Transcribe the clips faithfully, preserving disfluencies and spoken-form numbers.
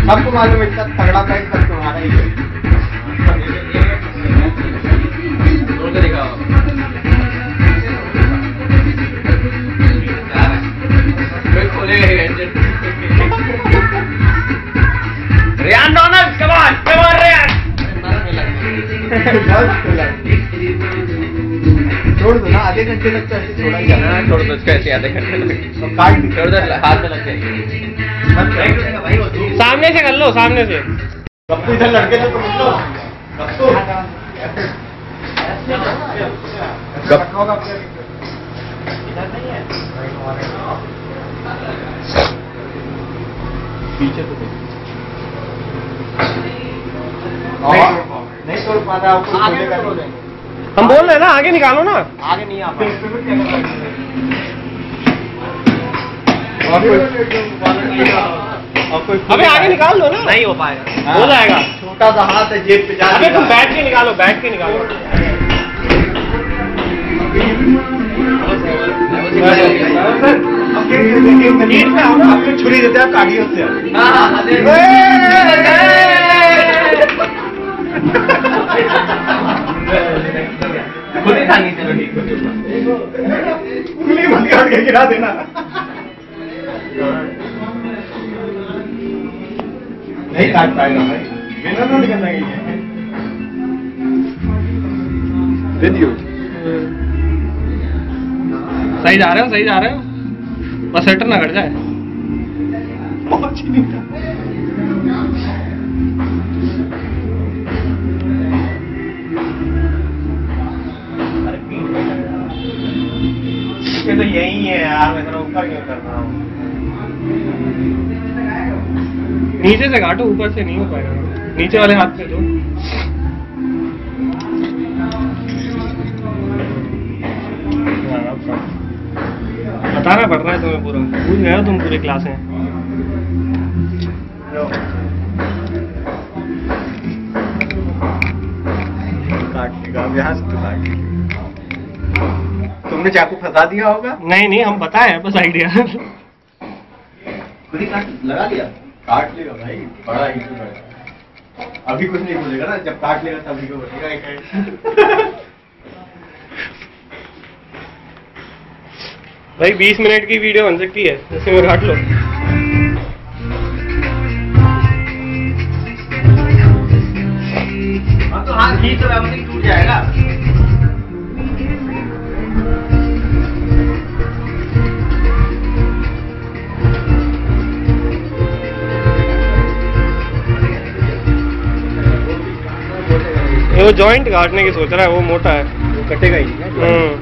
सबको मालूम है इतना तगड़ा पैक सब तुम्हारा ही है। तोड़ के दिखाओ। कोई खोलेगा ही engine. Ryan Donald, come on, come on Ryan. छोड़ दो ना, आधे घंटे तक तो ऐसे छोड़ा ही जाना। छोड़ दो इसको ऐसे आधे घंटे तक। तो काट छोड़ दो, हाथ में लग जाएगी। सामने से कर लो, सामने से। कप्पू इधर लड़के तो समझ लो। कप्पू पीछे तो नहीं तोड़ पाता, आपको खोलेगा नहीं। हम बोल रहे हैं ना, आगे निकालो ना। आगे नहीं आ पाए। अबे आगे निकाल लो ना। नहीं हो पाएगा। हो जाएगा। छोटा सा हाथ है, जेब पे जा। अबे तुम बैठ के निकालो, बैठ के निकालो। आपको छुरी देते हैं, काटी होते हैं। खुद ही खानी चलो ठीक हो। उंगली मत काट के गिरा देना। नहीं काट पाएगा भाई, मेहनत नहीं करना है। दे दियो। सही जा रहे हो, सही जा रहे हो, बस सेटर ना कट जाए। पहुंच ही नहीं था। ये तो यही है यार, मैं तो ऊपर क्यों कर रहा हूँ। नीचे से काटो, ऊपर से नहीं हो पाएगा। नीचे वाले हाथ से दो। बताना पड़ रहा है तुम्हें पूरा, भूल गए हो तुम पूरे क्लास में। काट देगा यहाँ से तो काट। तुमने चाकू फंसा दिया होगा। नहीं नहीं, हम बताए बस आइडिया। खुद ही काट लगा लिया। काट लेगा भाई, बड़ा इशू है। अभी कुछ नहीं बोलेगा ना, जब काट लेगा तभी को बोलेगा। भाई बीस मिनट की वीडियो बन सकती है, जैसे में काट लो। हाँ तो हाथ खींच तो वैसे टूट जाएगा। वो जॉइंट काटने की सोच रहा है, वो मोटा है, वो कटेगा ही नहीं।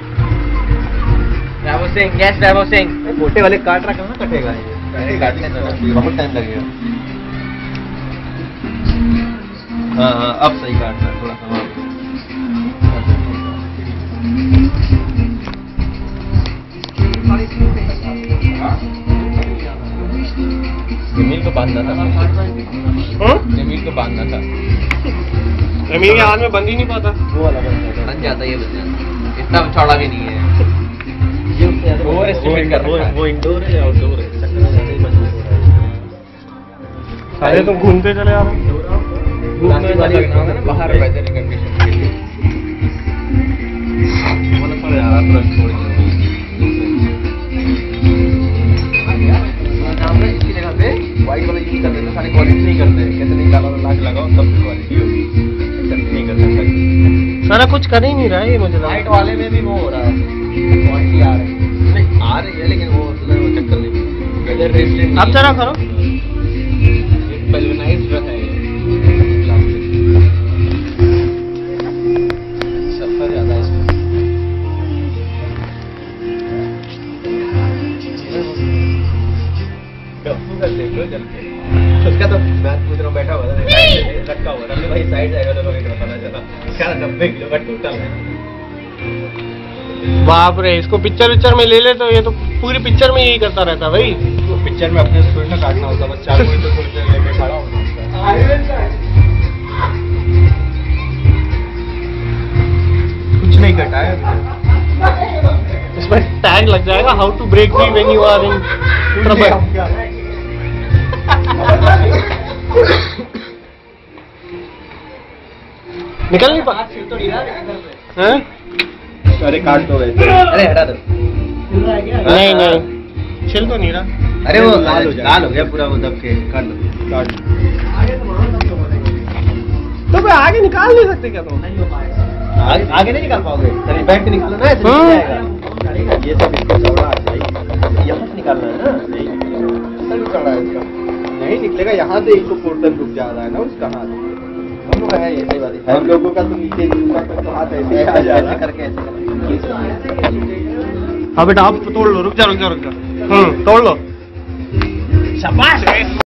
Bravo Singh, yes Bravo Singh. मोटे वाले काट रखा ना, कटेगा ये। काटने में बहुत टाइम लगेगा। हाँ हाँ, अब सही काट रहा है थोड़ा सा। जमीन को बांधना था। जमीन को बांधना था। जमीन के हाथ में बंद ही नहीं पाता। वो वाला बन जाता है, ये बन जाता। इतना चौड़ा भी नहीं है। वो एस्टिमेट कर रहा है। वो इंडोर है या आउटडोर है? अरे तुम घूमते चले आ रहे हो। घूमने वाली लगना होगा ना बाहर वेदर कंडीशन के लिए। वो ना पड़ जा रहा है, तुरंत छोड़ दिया। नाम है इसकी जगह पे वाइट वाला यूज करते हैं, सारे क्वालिटी नहीं करते। कहते नहीं काला वाला लाग लगाओ तब क्वालिटी होगी। नहीं कर सकता। सारा कुछ कर ही नहीं रहा है ये, मुझे लाइट वाले में भी वो हो रहा है, क्वालिटी आ रही है। नहीं आ रही है, लेकिन वो वो चक्कर नहीं। कलर रेजिस्टेंट अब जरा करो। बल्वनाइज्ड है सफर ज्यादा है इसमें। गप्पू का देखो जल के उसका तो मैं पूछ रहा हूँ, बैठा हुआ था रखा हुआ था भाई, साइड जाएगा तो पता चला इसका नब्बे किलो का टोटल है। बाप रे, इसको पिक्चर पिक्चर में ले ले तो ये तो पूरी पिक्चर में यही करता रहता भाई। तो पिक्चर में अपने थोड़ी ना काटना होता, बस चाकू तो थोड़ी देर लेके खड़ा होना होता। कुछ नहीं कटा है इसमें टैग लग जाएगा, how to break free when you are in trouble. निकल नहीं पा तो नहीं रहा हैं? अरे काट दो वैसे अरे हटा दो नहीं नहीं छिल तो नहीं रहा। अरे वो लाल हो लाल हो गया पूरा वो दब के काट दो काट तो मैं आगे निकाल नहीं सकते क्या तुम? आगे आगे नहीं निकाल पाओगे। चलिए बैठ के निकालो ना, ऐसे निकल जाएगा। ये सब इसको चौड़ा आ जाएगा, यहाँ से निकालना है ना। नहीं चौड़ा है इसका, नहीं निकलेगा। यहाँ से इसको पोर्टल रुक जा रहा है ना उसका हाथ। हम लोग है ये सही बात है। हम लोगों का तो नीचे ऊपर तो हाथ ऐसे आ जा रहा है करके ऐसे। हाँ बेटा आप तोड़ लो, रुक जा रुक जा रुक जा। हम्म तोड़ लो। शाबाश।